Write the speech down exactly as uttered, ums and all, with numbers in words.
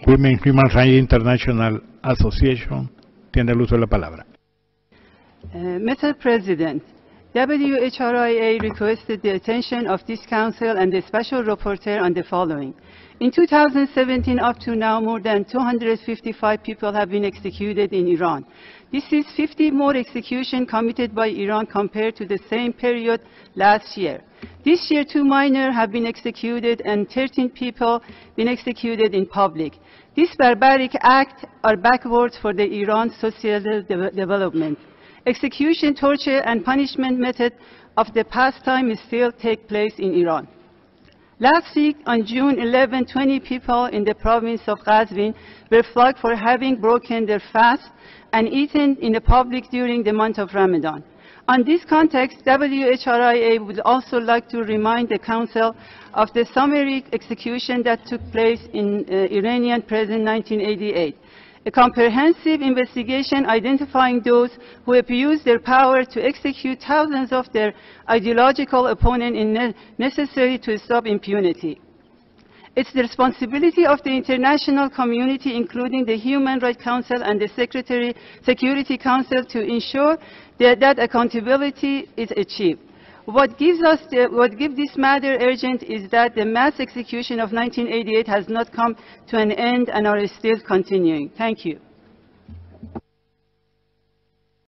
Women Human Rights International Association tiene el uso de la palabra. Uh, Mister President, W H R I A requested the attention of this Council and the Special Rapporteur on the following. In two thousand seventeen, up to now, more than two hundred fifty-five people have been executed in Iran. This is fifty more executions committed by Iran compared to the same period last year. This year, two minors have been executed and thirteen people been executed in public. This barbaric act are backwards for the Iran social de development. Execution, torture, and punishment method of the past time still take place in Iran. Last week, on June eleventh, twenty people in the province of Qazvin were flogged for having broken their fast and eaten in the public during the month of Ramadan. On this context, W H R I A would also like to remind the Council of the summary execution that took place in uh, Iranian prison in nineteen eighty-eight. A comprehensive investigation identifying those who abused their power to execute thousands of their ideological opponents is ne necessary to stop impunity. It's the responsibility of the international community, including the Human Rights Council and the Secretary Security Council, to ensure that, that accountability is achieved. What gives us the, what gives this matter urgent is that the mass execution of nineteen eighty-eight has not come to an end and are still continuing. Thank you.